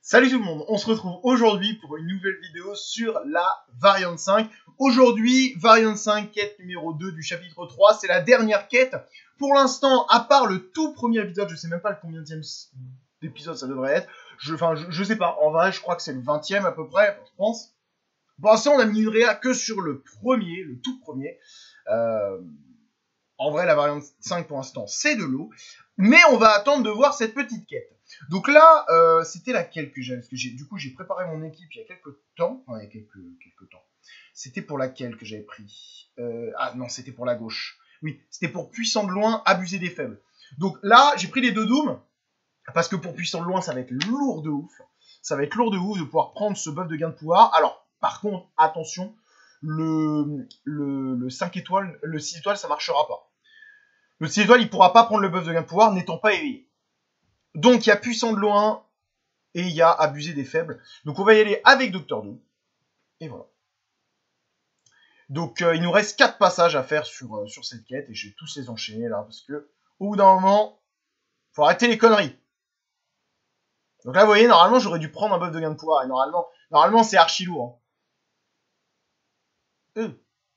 Salut tout le monde, on se retrouve aujourd'hui pour une nouvelle vidéo sur la variante 5. Aujourd'hui, variante 5, quête numéro 2 du chapitre 3, c'est la dernière quête. Pour l'instant, à part le tout premier épisode, je sais même pas le combienième épisode ça devrait être. Je sais pas, en vrai je crois que c'est le 20e à peu près, je pense. Pour l'instant on a mis une réa que sur le premier, le tout premier. En vrai la variante 5 pour l'instant c'est de l'eau. Mais on va attendre de voir cette petite quête. Donc là, c'était laquelle que j'avais, parce que j'ai préparé mon équipe il y a quelques temps. Enfin, il y a quelques temps. C'était pour laquelle que j'avais pris Ah non, c'était pour la gauche. Oui, c'était pour puissant de loin, abuser des faibles. Donc là, j'ai pris les deux dooms, parce que pour puissant de loin, ça va être lourd de ouf. Ça va être lourd de ouf de pouvoir prendre ce buff de gain de pouvoir. Alors, par contre, attention, le 5 étoiles, le 6 étoiles, ça marchera pas. Le 6 étoiles, il pourra pas prendre le buff de gain de pouvoir n'étant pas éveillé. Donc, il y a puissant de loin et il y a abusé des faibles. Donc, on va y aller avec Dr. Doom. Et voilà. Donc, il nous reste 4 passages à faire sur cette quête. Et je vais tous les enchaîner là. Parce que, au bout d'un moment, faut arrêter les conneries. Donc là, vous voyez, normalement, j'aurais dû prendre un buff de gain de pouvoir. Et normalement c'est archi lourd. Hein.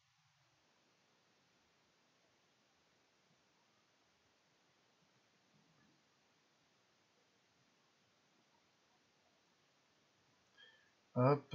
Hop.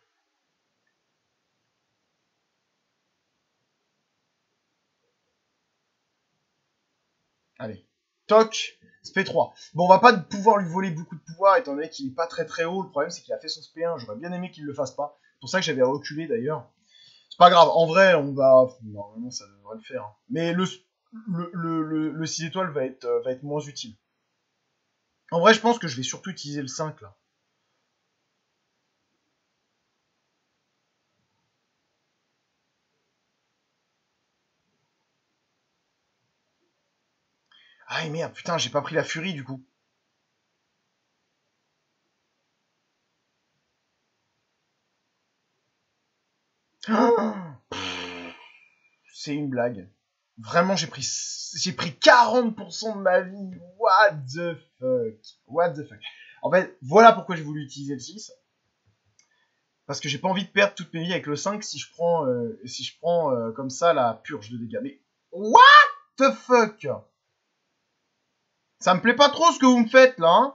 Allez. Toc. SP3. Bon, on va pas pouvoir lui voler beaucoup de pouvoir, étant donné qu'il est pas très très haut. Le problème, c'est qu'il a fait son SP1. J'aurais bien aimé qu'il le fasse pas. C'est pour ça que j'avais reculé, d'ailleurs. C'est pas grave. En vrai, on va... Normalement, ça devrait le faire. Hein. Mais le 6 étoiles va être moins utile. En vrai, je pense que je vais surtout utiliser le 5, là. Ah, merde, putain, j'ai pas pris la furie, du coup. C'est une blague. Vraiment, j'ai pris 40% de ma vie. What the fuck? What the fuck? En fait, voilà pourquoi j'ai voulu utiliser le 6. Parce que j'ai pas envie de perdre toute mes vies avec le 5 si je prends, comme ça la purge de dégâts. Mais what the fuck? Ça me plaît pas trop ce que vous me faites là, hein?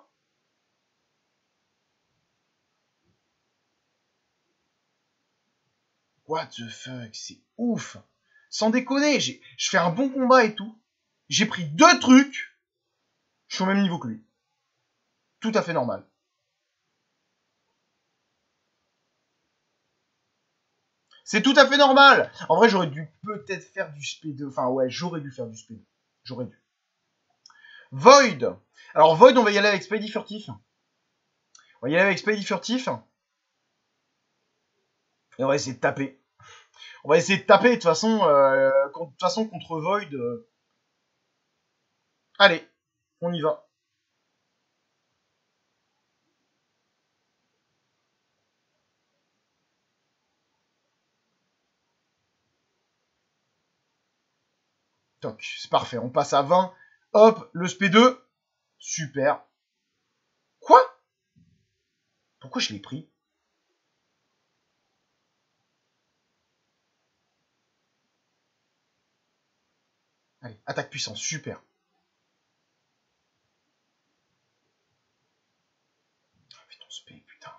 What the fuck? C'est ouf. Sans déconner, je fais un bon combat et tout. J'ai pris 2 trucs. Je suis au même niveau que lui. Tout à fait normal. C'est tout à fait normal. En vrai, j'aurais dû peut-être faire du SP2. Enfin, ouais, j'aurais dû faire du SP2. J'aurais dû. Void. Alors, Void, on va y aller avec Spidey Furtif. On va y aller avec Spidey Furtif. Et on va essayer de taper. On va essayer de taper, de toute façon, contre Void. Allez, on y va. Toc, c'est parfait. On passe à 20. Hop, le SP2. Super. Quoi? Pourquoi je l'ai pris? Allez, attaque puissance, super. Fais ton SP, putain.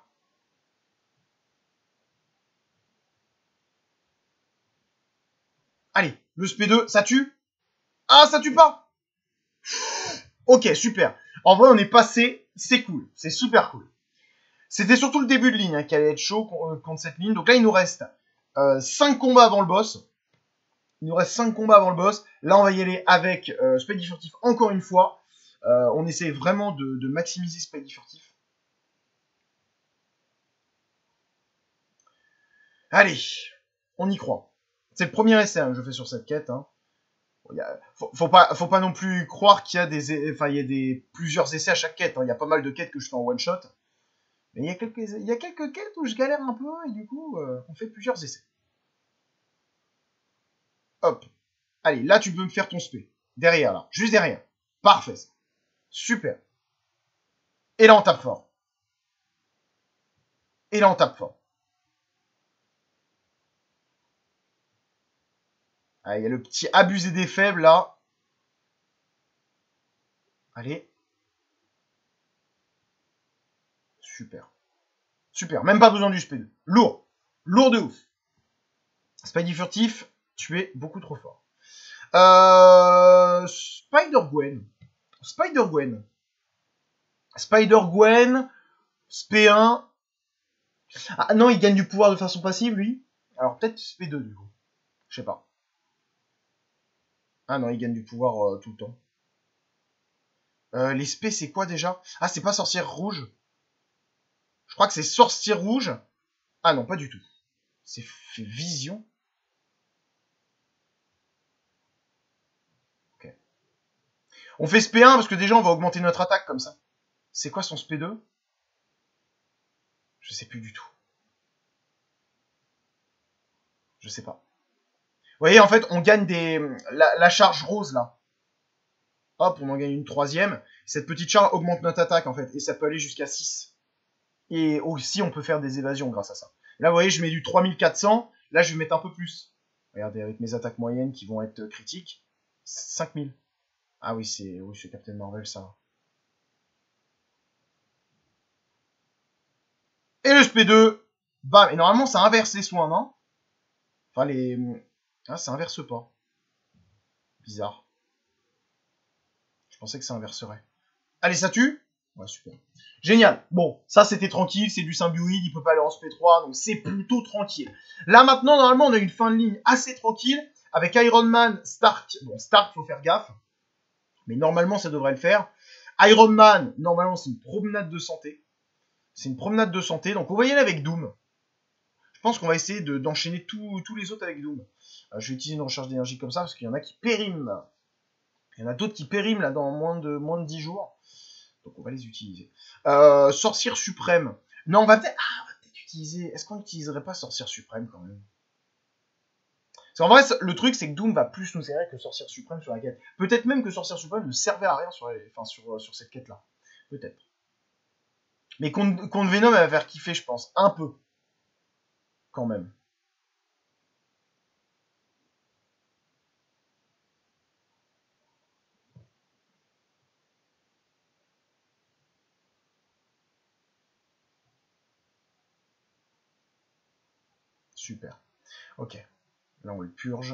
Allez, le SP2, ça tue? Ah, ça tue pas! Ok, super. En vrai, on est passé, c'est cool, c'est super cool. C'était surtout le début de ligne hein, qui allait être chaud contre cette ligne. Donc là, il nous reste 5 combats avant le boss. Il nous reste 5 combats avant le boss. Là, on va y aller avec Spidey Furtif encore une fois. On essaie vraiment de maximiser Spidey Furtif. Allez, on y croit. C'est le premier essai hein, que je fais sur cette quête. Hein. Faut pas non plus croire qu'il y a plusieurs essais à chaque quête. Hein. Il y a pas mal de quêtes que je fais en one shot. Mais il y a quelques quêtes où je galère un peu et du coup, on fait plusieurs essais. Hop. Allez, là, tu peux me faire ton spé. Derrière, là. Juste derrière. Parfait. Super. Et là, on tape fort. Et là, on tape fort. Ah, il y a le petit abusé des faibles, là. Allez. Super. Super. Même pas besoin du SP2. Lourd. Lourd de ouf. Spidey furtif, tu es beaucoup trop fort. Spider-Gwen. Spider-Gwen. Spider-Gwen, SP1. Ah non, il gagne du pouvoir de façon passive, lui. Alors peut-être SP2, du coup. Je sais pas. Ah non, il gagne du pouvoir tout le temps. Les SP, c'est quoi déjà? Ah, c'est pas sorcière rouge. Je crois que c'est sorcier rouge. Ah non, pas du tout. C'est vision. Ok. On fait SP1 parce que déjà, on va augmenter notre attaque comme ça. C'est quoi son SP2? Je sais plus du tout. Je sais pas. Vous voyez, en fait, on gagne la charge rose, là. Hop, on en gagne une troisième. Cette petite charge augmente notre attaque, en fait. Et ça peut aller jusqu'à 6. Et aussi, on peut faire des évasions grâce à ça. Là, vous voyez, je mets du 3400. Là, je vais mettre un peu plus. Regardez, avec mes attaques moyennes qui vont être critiques. 5000. Ah oui, c'est Captain Marvel, ça. Et le SP2. Bam. Et normalement, ça inverse les soins, non? Enfin, les... Ah, ça inverse pas. Bizarre. Je pensais que ça inverserait. Allez, ça tue? Ouais, super. Génial. Bon, ça c'était tranquille, c'est du symbioïde, il peut pas aller en SP3, donc c'est plutôt tranquille. Là maintenant, normalement, on a une fin de ligne assez tranquille, avec Iron Man, Stark. Bon, Stark, faut faire gaffe, mais normalement, ça devrait le faire. Iron Man, normalement, c'est une promenade de santé. C'est une promenade de santé, donc on va y aller avec Doom. Je pense qu'on va essayer d'enchaîner tous les autres avec Doom. Je vais utiliser une recharge d'énergie comme ça, parce qu'il y en a qui périment. Il y en a d'autres qui périment là dans moins de 10 jours. Donc on va les utiliser. Sorcière suprême. Non, on va peut-être utiliser... Est-ce qu'on n'utiliserait pas Sorcière suprême quand même? Parce qu'en vrai, le truc, c'est que Doom va plus nous servir que Sorcière suprême sur la quête. Peut-être même que Sorcière suprême ne servait à rien sur cette quête-là. Peut-être. Mais contre Venom, elle va faire kiffer, je pense. Un peu. Quand même. Super. Ok. Là, on le purge.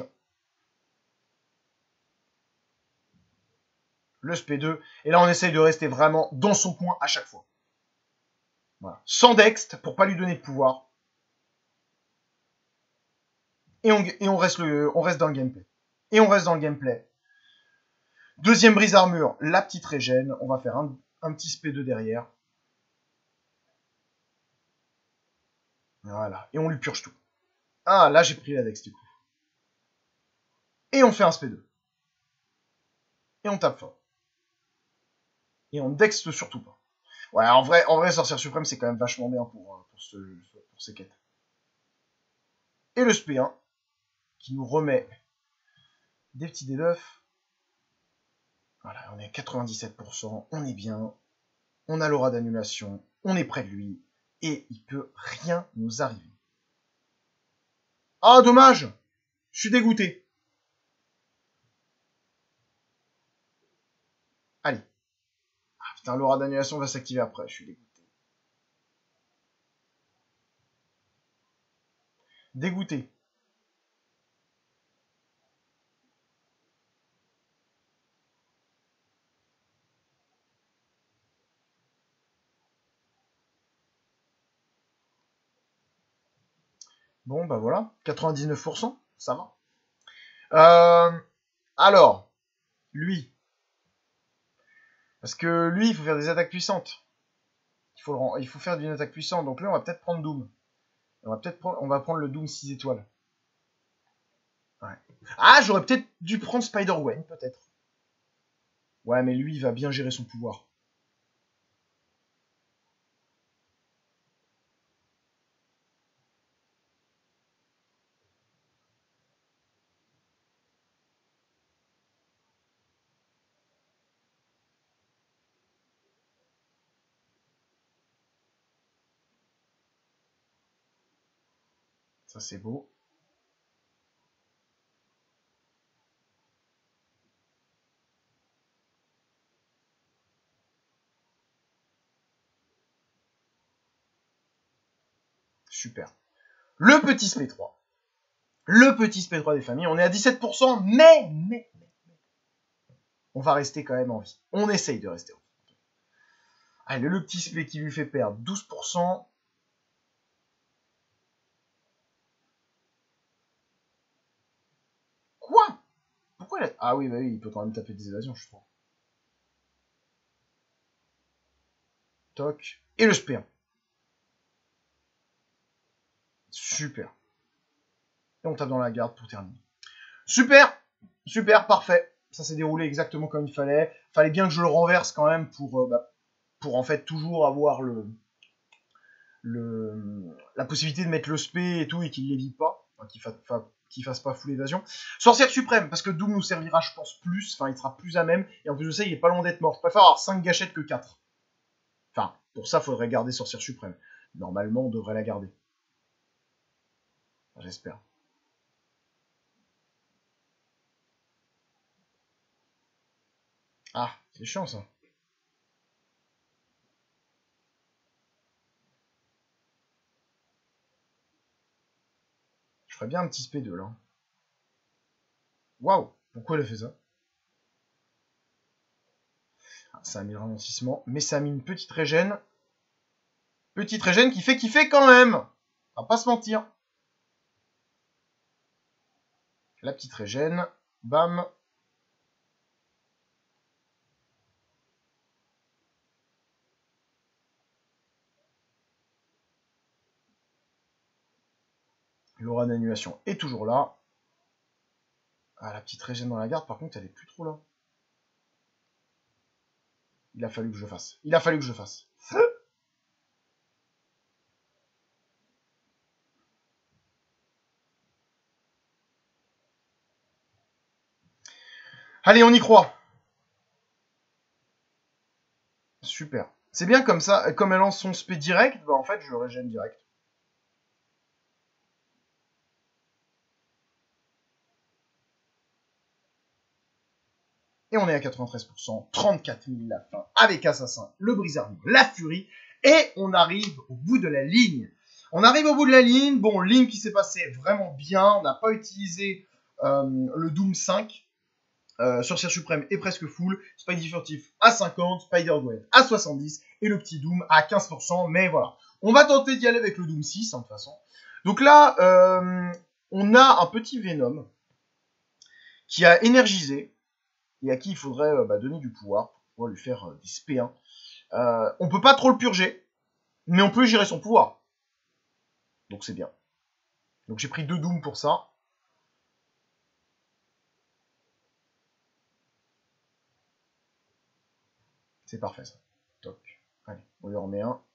Le SP2. Et là, on essaye de rester vraiment dans son coin à chaque fois. Voilà. Sans Dext, pour pas lui donner de pouvoir. Et on reste dans le gameplay. Et on reste dans le gameplay. Deuxième brise armure, la petite régène. On va faire un petit SP2 derrière. Voilà. Et on lui purge tout. Ah, là, j'ai pris la Dex, du coup. Et on fait un SP2. Et on tape fort. Et on Dex surtout pas. Ouais, en vrai, Sorcière Suprême, c'est quand même vachement bien pour ces quêtes. Et le SP1, qui nous remet des petits debuffs. Voilà, on est à 97%, on est bien. On a l'aura d'annulation, on est près de lui. Et il peut rien nous arriver. Ah, dommage! Je suis dégoûté. Allez. Ah, putain, l'aura d'annulation va s'activer après, je suis dégoûté. Dégoûté. Bon, bah voilà, 99%, ça va. Alors, lui. Parce que lui, il faut faire des attaques puissantes. Il faut faire une attaque puissante. Donc là, on va peut-être prendre Doom. On va prendre le Doom 6 étoiles. Ouais. Ah, j'aurais peut-être dû prendre Spider-Gwen, peut-être. Ouais, mais lui, il va bien gérer son pouvoir. Ça, c'est beau. Super. Le petit SP3. Le petit SP3 des familles. On est à 17%, mais on va rester quand même en vie. On essaye de rester en vie. Allez, le petit SP qui lui fait perdre 12%. Quoi? Pourquoi il a... Ah oui, bah oui, il peut quand même taper des évasions, je crois. Toc. Et le SP1. Super. Et on tape dans la garde pour terminer. Super. Super, parfait. Ça s'est déroulé exactement comme il fallait. Fallait bien que je le renverse quand même pour en fait toujours avoir la possibilité de mettre le spé et tout et qu'il l'évite pas. Enfin, qu'il fasse pas full évasion. Sorcière suprême, parce que Doom nous servira, je pense, plus. Enfin, il sera plus à même. Et en plus de ça, il est pas loin d'être mort. Je préfère avoir 5 gâchettes que 4. Enfin, pour ça, faudrait garder Sorcière suprême. Normalement, on devrait la garder. J'espère. Ah, c'est chiant ça. Je ferais bien un petit SP2 là. Waouh, pourquoi elle a fait ça? Ah, ça a mis le ralentissement, mais ça a mis une petite régène. Petite régène qui fait kiffer quand même. On va pas se mentir. La petite régène. Bam. L'aura d'annulation est toujours là. Ah, la petite régène dans la garde, par contre, elle est plus trop là. Il a fallu que je fasse. Il a fallu que je fasse. Allez, on y croit. Super. C'est bien comme ça. Comme elle lance son spé direct, bah en fait, je régène direct. Et on est à 93%, 34 000 la fin, avec Assassin, le Brisardon, la Furie, et on arrive au bout de la ligne. On arrive au bout de la ligne, bon, ligne qui s'est passée vraiment bien, on n'a pas utilisé le Doom 5, Sorcière Suprême est presque full, Spidey Furtif à 50, Spider-Gwen à 70, et le petit Doom à 15%, mais voilà. On va tenter d'y aller avec le Doom 6, hein, de toute façon. Donc là, on a un petit Venom qui a énergisé, et à qui il faudrait donner du pouvoir pour pouvoir lui faire des SP1. On peut pas trop le purger, mais on peut gérer son pouvoir. Donc c'est bien. Donc j'ai pris 2 Doom pour ça. C'est parfait ça. Toc. Allez, on lui en remet un.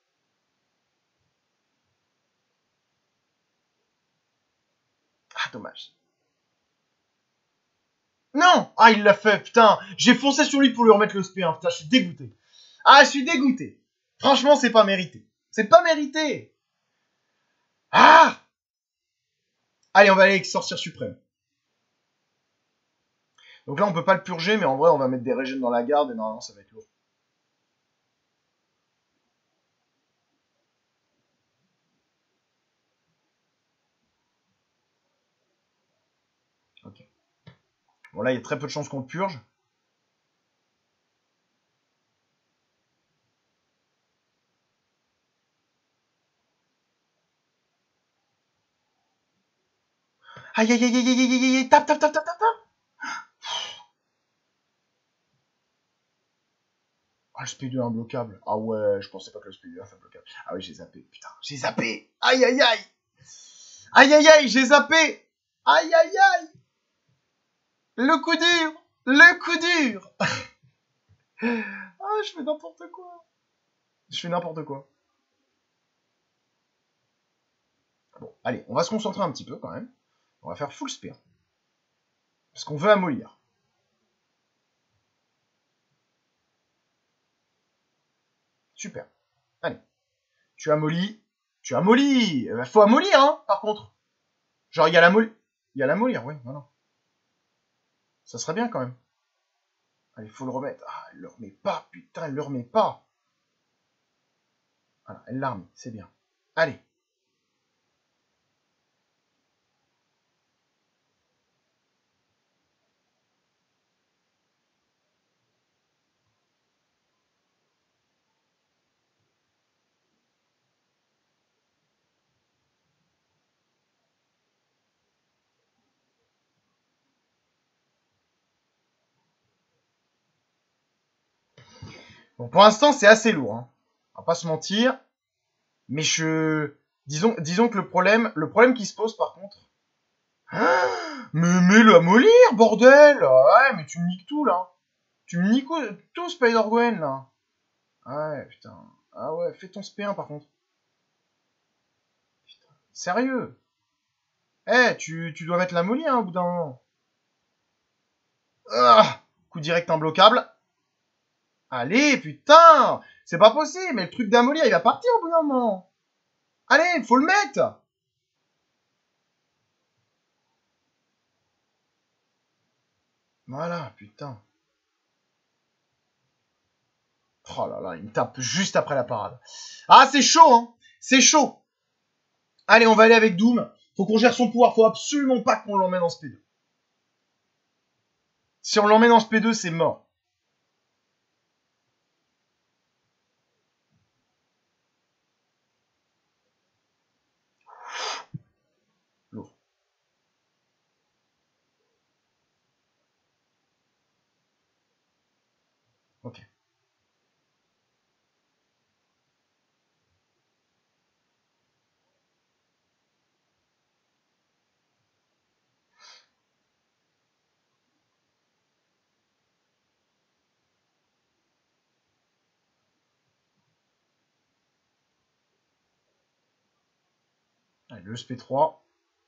Ah, dommage. Non! Ah, il l'a fait, putain! J'ai foncé sur lui pour lui remettre le SP1. Putain, je suis dégoûté. Ah, je suis dégoûté. Franchement, c'est pas mérité. C'est pas mérité. Ah! Allez, on va aller avec Sorcière Suprême. Donc là, on peut pas le purger, mais en vrai, on va mettre des régènes dans la garde et normalement, ça va être lourd. Ok. Bon, là, il y a très peu de chances qu'on le purge. Aïe, aïe, aïe, aïe, aïe, aïe, aïe, aïe, tape, tape, tape, tape, tape. Ah, le SP2 est imbloquable. Ah ouais, je pensais pas que le SP2 était imbloquable. Ah oui, j'ai zappé, putain, j'ai zappé. Aïe, aïe, aïe. Aïe, aïe, aïe, j'ai zappé. Aïe, aïe, aïe. Le coup dur. Le coup dur. Ah, je fais n'importe quoi. Je fais n'importe quoi. Bon, allez, on va se concentrer un petit peu quand même. On va faire full spear. Parce qu'on veut amollir. Super. Allez. Tu amollis. Tu amollis. Faut amollir, hein, par contre. Genre, il y a la molir. Il y a la molir, oui, voilà. Ça serait bien quand même. Allez, faut le remettre. Ah, elle le remet pas, putain, elle le remet pas. Voilà, elle l'a remis, c'est bien. Allez. Bon, pour l'instant, c'est assez lourd. Hein. On va pas se mentir. Mais disons que le problème qui se pose par contre. Ah, mais mets-le à mollir, bordel! Ouais, mais tu me niques tout là. Tu me niques tout, Spider-Gwen là. Ouais, putain. Ah ouais, fais ton SP1 par contre. Putain. Sérieux? Eh, tu dois mettre la molly hein, au bout d'un moment. Ah, coup direct imbloquable. Allez, putain! C'est pas possible, mais le truc d'Amolir, il va partir au bout d'un moment. Allez, faut le mettre! Voilà, putain. Oh là là, il me tape juste après la parade. Ah, c'est chaud, hein! C'est chaud! Allez, on va aller avec Doom. Faut qu'on gère son pouvoir. Faut absolument pas qu'on l'emmène en SP2. Si on l'emmène en SP2, c'est mort. Lourd. Ok. Allez, le SP3.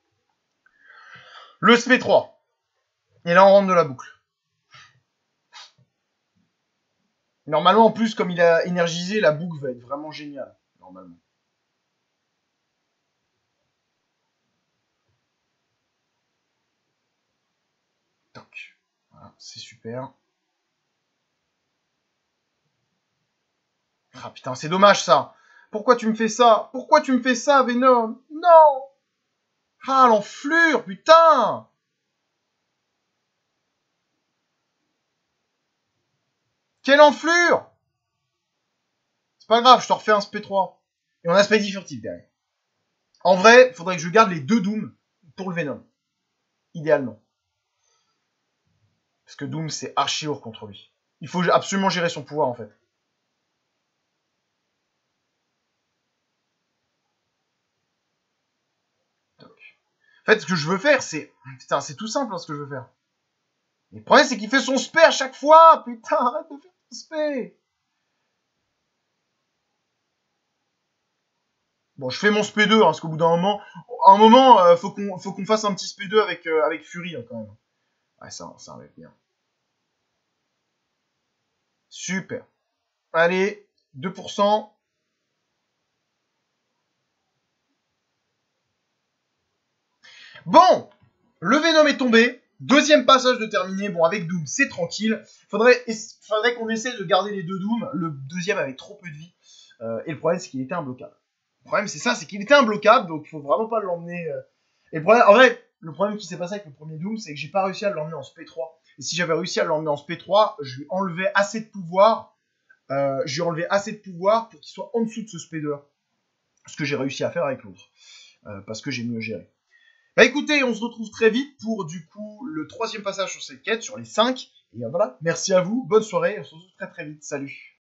Le SP3. Et là, on rentre de la boucle. Normalement, en plus, comme il a énergisé, la boucle va être vraiment géniale. Normalement. Toc. Voilà, c'est super. Ah putain, c'est dommage ça. Pourquoi tu me fais ça? Pourquoi tu me fais ça, Venom? Non! Ah, l'enflure, putain! Quelle enflure! C'est pas grave, je te refais un SP3. Et on a Spidey furtif derrière. En vrai, il faudrait que je garde les deux Doom pour le Venom. Idéalement. Parce que Doom, c'est archi lourd contre lui. Il faut absolument gérer son pouvoir, en fait. Donc. En fait, ce que je veux faire, c'est... Putain, c'est tout simple, hein, ce que je veux faire. Mais le problème, c'est qu'il fait son spé à chaque fois. Putain, arrête de faire ton spé. Bon, je fais mon SP2, hein, parce qu'au bout d'un moment... À un moment, faut qu'on fasse un petit SP2 avec Fury, hein, quand même. Ouais, ça va être bien. Super. Allez, 2%. Bon, le Venom est tombé. Deuxième passage de terminé. Bon, avec Doom, c'est tranquille. Faudrait qu'on essaie de garder les deux Doom. Le deuxième avait trop peu de vie. Et le problème, c'est qu'il était imbloquable. Le problème, c'est ça, c'est qu'il était imbloquable. Donc, il faut vraiment pas l'emmener. Et le problème, en vrai, le problème qui s'est passé avec le premier Doom, c'est que j'ai pas réussi à l'emmener en SP3. Et si j'avais réussi à l'emmener en SP3, je lui enlevais assez de pouvoir. Je lui enlevais assez de pouvoir pour qu'il soit en dessous de ce SP2. Ce que j'ai réussi à faire avec l'autre. Parce que j'ai mieux géré. Bah écoutez, on se retrouve très vite pour du coup le troisième passage sur cette quête, sur les 5. Et voilà, merci à vous, bonne soirée, on se retrouve très très vite, salut.